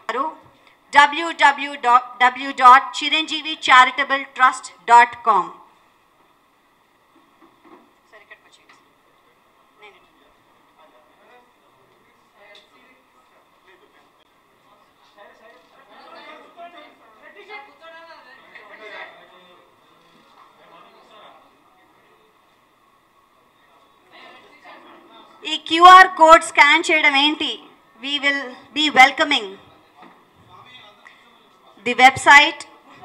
www.chiranjeevicharitabletrust.com. ఈ QR code scan చేయడం ఏంటి? We will be welcoming the website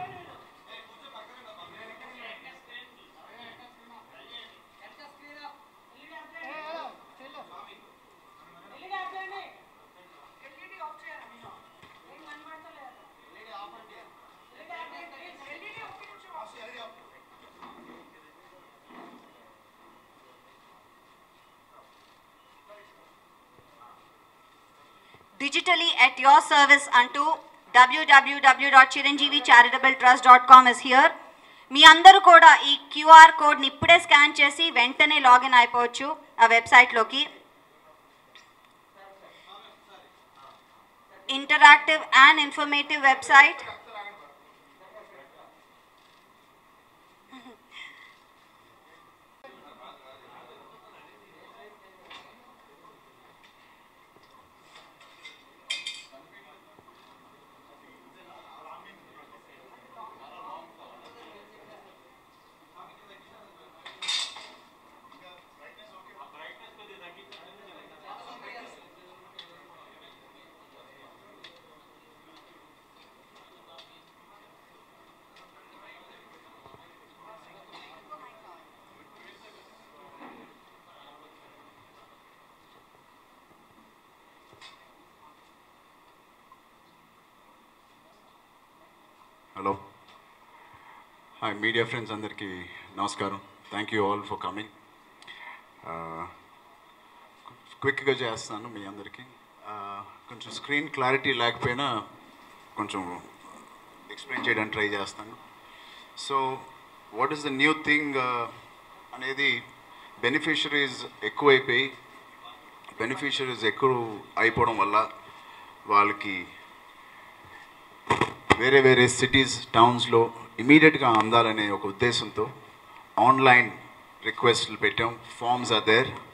digitally at your service unto www.chiranjeevicharitabletrust.com is here. మీ అందరూ కూడా ఈ QR కోడ్ని ఇప్పుడే స్కాన్ చేసి వెంటనే లాగిన్ అయిపోవచ్చు ఆ వెబ్సైట్లోకి. Interactive and informative website. Hello. Hi, media friends andarki namaskaram. Thank you all for coming. Quick ga chestanu mee andarki. Koncham screen clarity lekapena koncham explain cheyadaniki try chestanu. So what is the new thing anedi beneficiaries ekku అయిపోయి beneficiaries ekku అయిపోవడం వల్ల వాళ్ళకి వేరే వేరే cities టౌన్స్లో ఇమీడియట్గా అందాలనే ఒక ఉద్దేశంతో online రిక్వెస్ట్లు పెట్టాం. Forms are there.